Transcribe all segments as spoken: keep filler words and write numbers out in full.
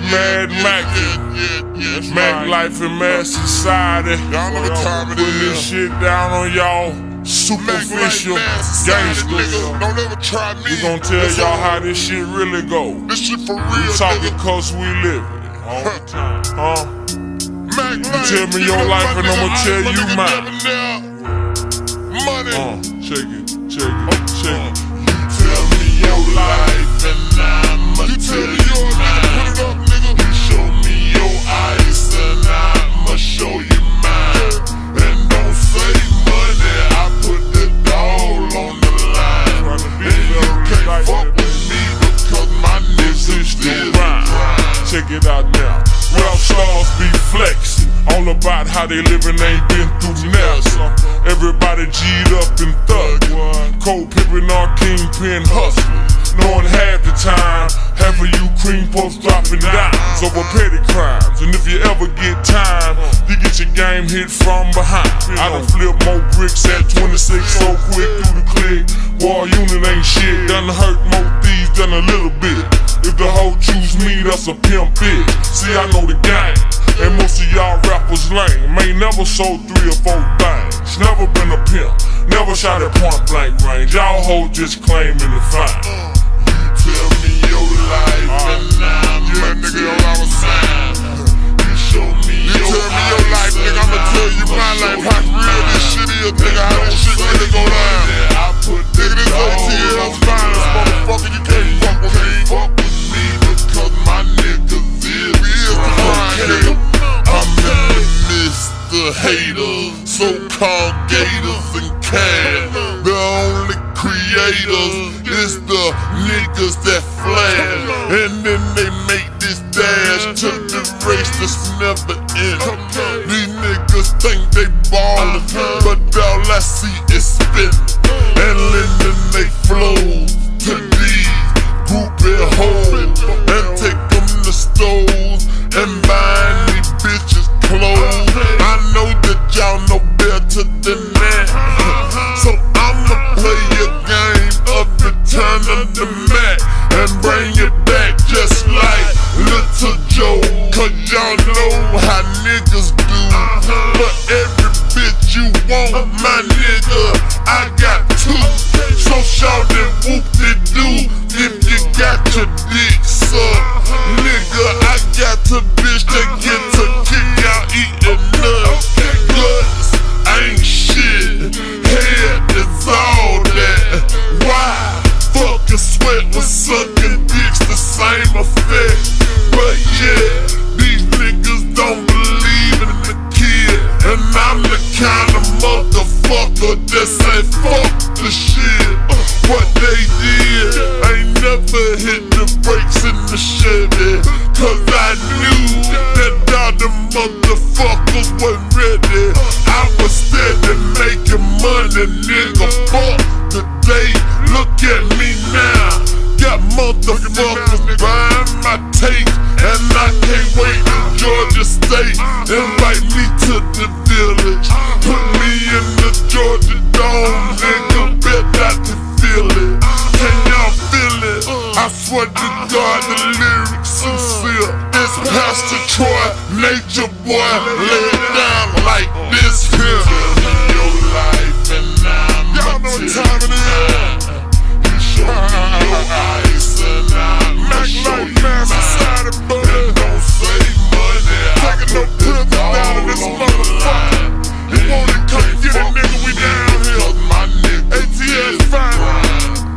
Mad Mac. Mac life and Mad society. Y'all know what time it is. Putting this shit down on y'all superficial gangsters. Don't ever try me. We gon' tell y'all how this shit really go. This shit for real, we talking nigga. cause we live it all the time. Huh? Mac You tell me your life and I'ma tell you mine. Money. Uh, check it, check it, check it. You tell me your life and I'ma tell you mine. Put it up, nigga. You show me your ice and I'ma show you mine. And don't say money, I put it all on the line. And you can't fuck with me because my niggas still grind. Check it out now. Rap stars be flexing, all about how they living, ain't been through nothing. Everybody G'd up and thuggin', cold pimpin' our kingpin hustlin'. Knowing half the time, half of you cream puffs dropping dimes over petty crimes. And if you ever get time, you get your game hit from behind. I done flip more bricks at twenty-six so quick through the click. War unit ain't shit, done hurt more thieves than a little bit. If the hoe choose me, that's a pimp bit. See, I know the game, and most of y'all rappers lame. Ain't never sold three or four things, never been a pimp, never shot at point blank range. Y'all hoes just claiming the fine. You tell me your life uh, and I'ma yeah, nigga, yo, I was saying. You show me you your tell me your life, nigga, I'ma tell you my life. How real this shit is, nigga, how this shit really go down. Nigga, this A T L's finest, motherfucker, you can't fuck with me. Fuck with me because my niggas is, we is the grind, nigga. I'm in the midst of haters, so-called gators and cats. The only creators is the niggas that flash, and then they make this dash to the race that's never end. These niggas think they ballin', but all I see is spin and lending they flows to these groupie hoes, and take them to stores and buying these bitches clothes. I know that y'all know better than that, so I'ma play your game of Return of the Mac and bring it back just like Little Joe. Cause y'all know how niggas do. For every bitch you want, my nigga, I got two. So shout and whoop-de-doo if you got your dick sucked. Nigga, I got the bitch that get to kick out eating nuts. Guts ain't shit, head is all that. Why? Fucking sweat with sucking dicks, the same effect. But yeah, these niggas don't believe in the kid, and I'm the kind of motherfucker that say fuck the shit. What they did ain't never hit the brakes in the Chevy, cause I knew that all the motherfuckers wasn't ready. I was steady making money, nigga, fuck the day. Look at me now, got motherfuckers buying my tape, and I can't wait in Georgia State. Invite me to the village, put me in the Georgia Dome, nigga, bet I can feel it. Can y'all feel it? I swear to God, the lyrics sincere. It's Pastor Troy, Nature Boy, lay it down like this here. Your life and I'ma y'all know what time it is. You show me your ice and I'ma show you mine. And don't say money, taking no prisoners down in this motherfucker. You want it, come get it, nigga, we down here. A T L fine.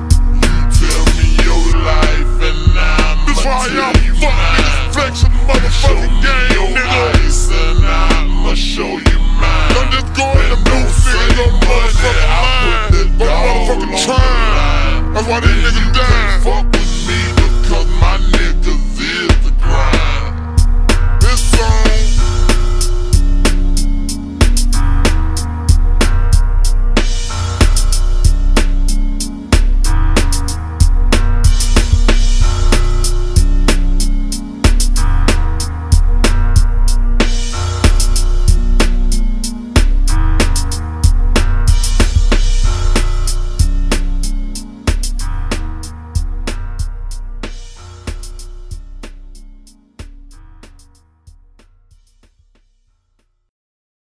Tell me your life and I'ma this why y'all fuck niggas flexin' motherfucking game, nigga. Ice and I'ma show you mine. Don't just go in the booth, nigga, go motherfucking line. Go motherfucking trying. That's why these niggas dying.